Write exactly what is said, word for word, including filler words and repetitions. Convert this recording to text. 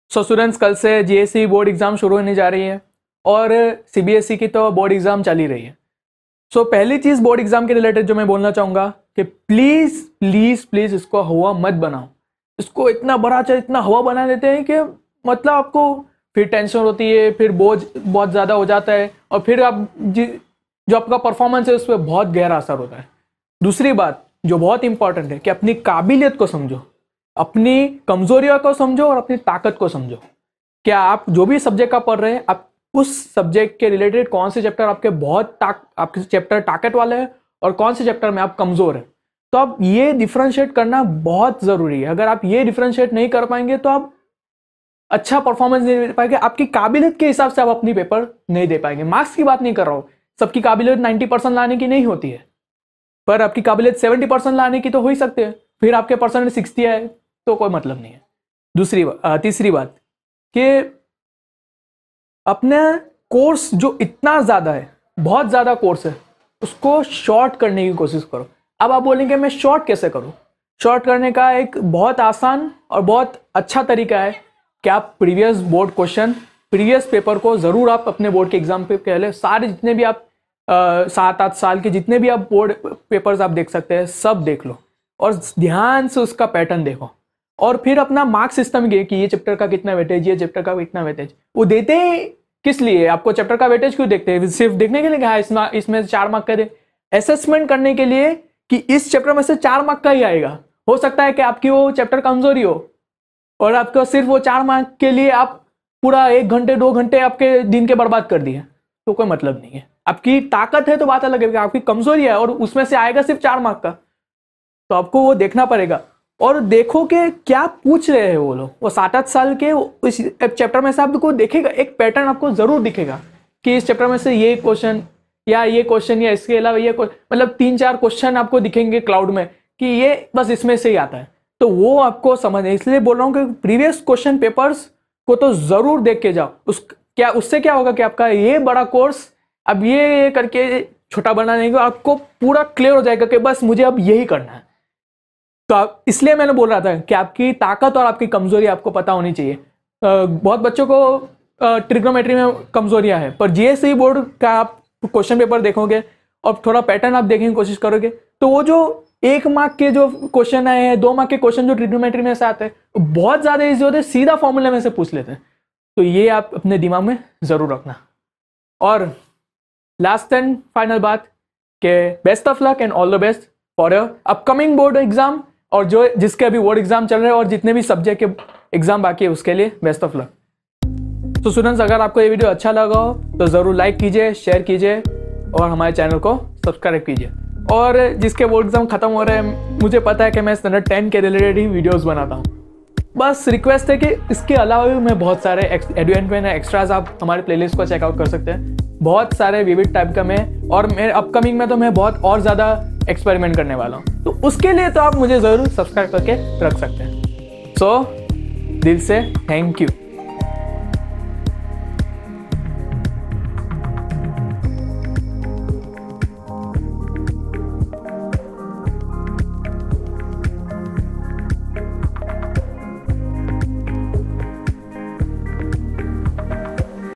So students, कल से जीएसई board exam शुरू होने जा रही है और सीबीएसई की तो बोर्ड एग्ज़ाम चल ही रही है। सो so, पहली चीज़ बोर्ड एग्ज़ाम के रिलेटेड जो मैं बोलना चाहूँगा कि प्लीज़ प्लीज़ प्लीज़ इसको हवा मत बनाओ। इसको इतना बड़ा चाहे इतना हवा बना देते हैं कि मतलब आपको फिर टेंशन होती है, फिर बोझ बहुत ज़्यादा हो जाता है और फिर आप जो आपका परफॉर्मेंस है उस पर बहुत गहरा असर होता है। दूसरी बात जो बहुत इंपॉर्टेंट है कि अपनी काबिलियत को समझो, अपनी कमजोरियों को समझो और अपनी ताकत को समझो। क्या आप जो भी सब्जेक्ट का पढ़ रहे हैं, आप उस सब्जेक्ट के रिलेटेड कौन से चैप्टर आपके बहुत ताक आपके चैप्टर ताकत वाले हैं और कौन से चैप्टर में आप कमजोर हैं। तो आप ये डिफरेंशिएट करना बहुत ज़रूरी है। अगर आप ये डिफरेंशिएट नहीं कर पाएंगे तो आप अच्छा परफॉर्मेंस नहीं दे पाएंगे। आपकी काबिलियत के हिसाब से आप अपनी पेपर नहीं दे पाएंगे। मार्क्स की बात नहीं कर रहा हूँ, सबकी काबिलियत नाइन्टी परसेंट लाने की नहीं होती है, पर आपकी काबिलियत सेवेंटी परसेंट लाने की तो हो ही सकते हैं। फिर आपके परसेंट सिक्सटी आए तो कोई मतलब नहीं है। दूसरी तीसरी बात कि अपना कोर्स जो इतना ज़्यादा है, बहुत ज़्यादा कोर्स है, उसको शॉर्ट करने की कोशिश करो। अब आप बोलेंगे मैं शॉर्ट कैसे करूं? शॉर्ट करने का एक बहुत आसान और बहुत अच्छा तरीका है कि आप previous board question, previous paper को ज़रूर आप अपने बोर्ड के एग्जाम पे कह लें। सारे जितने भी आप आ, सात आठ साल के जितने भी आप बोर्ड पेपर्स आप देख सकते हैं, सब देख लो और ध्यान से उसका पैटर्न देखो और फिर अपना मार्क्स सिस्टम के कि ये चैप्टर का कितना वेटेज, ये चैप्टर का कितना वेटेज। वो देते ही किस लिए? आपको चैप्टर का वेटेज क्यों देखते हैं? सिर्फ देखने के लिए हाँ इसमें इसमें चार मार्क का दे, असेसमेंट करने के लिए कि इस चैप्टर में से चार मार्क का ही आएगा। हो सकता है कि आपकी वो चैप्टर कमजोरी हो और आपको सिर्फ वो चार मार्क के लिए आप पूरा एक घंटे दो घंटे आपके दिन के बर्बाद कर दिए, तो कोई मतलब नहीं है। आपकी ताकत है तो बात अलग है, आपकी कमजोरी है और उसमें से आएगा सिर्फ चार मार्क का, तो आपको वो देखना पड़ेगा। और देखो कि क्या पूछ रहे हैं वो लोग। वो सात आठ साल के इस चैप्टर में से आपको देखेगा, एक पैटर्न आपको जरूर दिखेगा कि इस चैप्टर में से ये क्वेश्चन या ये क्वेश्चन या इसके अलावा ये मतलब तीन चार क्वेश्चन आपको दिखेंगे क्लाउड में कि ये बस इसमें से ही आता है। तो वो आपको समझ है, इसलिए बोल रहा हूँ कि प्रीवियस क्वेश्चन पेपर्स को तो जरूर देख के जाओ। उस क्या उससे क्या होगा कि आपका ये बड़ा कोर्स अब ये करके छोटा बनाने का आपको पूरा क्लियर हो जाएगा कि बस मुझे अब यही करना है। तो आप, इसलिए मैंने बोल रहा था कि आपकी ताकत और आपकी कमजोरी आपको पता होनी चाहिए। बहुत बच्चों को ट्रिग्नोमेट्री में कमजोरियां हैं, पर जीएसई बोर्ड का आप क्वेश्चन पेपर देखोगे और थोड़ा पैटर्न आप देखने की कोशिश करोगे तो वो जो एक मार्क के जो क्वेश्चन आए हैं, दो मार्क के क्वेश्चन जो ट्रिग्नोमेट्री में से आते हैं बहुत ज्यादा ईजी होते हैं, सीधा फॉर्मूले में से पूछ लेते हैं। तो ये आप अपने दिमाग में जरूर रखना। और लास्ट एंड फाइनल बात कि best of luck and all the best for your upcoming board exam और जो जिसके अभी बोर्ड एग्जाम चल रहे हैं और जितने भी सब्जेक्ट के एग्जाम बाकी है उसके लिए बेस्ट ऑफ लक। तो स्टूडेंट्स, अगर आपको ये वीडियो अच्छा लगा हो तो ज़रूर लाइक कीजिए, शेयर कीजिए और हमारे चैनल को सब्सक्राइब कीजिए। और जिसके बोर्ड एग्जाम खत्म हो रहे हैं, मुझे पता है कि मैं स्टैंडर्ड टेन के रिलेटेड ही वीडियोज़ बनाता हूँ। बस रिक्वेस्ट है कि इसके अलावा भी मैं बहुत सारे एडुएंटमेंट एक्स्ट्राज आप हमारे प्लेलिस्ट को चेकआउट कर सकते हैं। बहुत सारे विविड टाइप का मैं और मेरे अपकमिंग में तो मैं बहुत और ज़्यादा एक्सपेरिमेंट करने वाला हूँ। तो उसके लिए तो आप मुझे ज़रूर सब्सक्राइब करके रख सकते हैं। सो so, दिल से थैंक यू।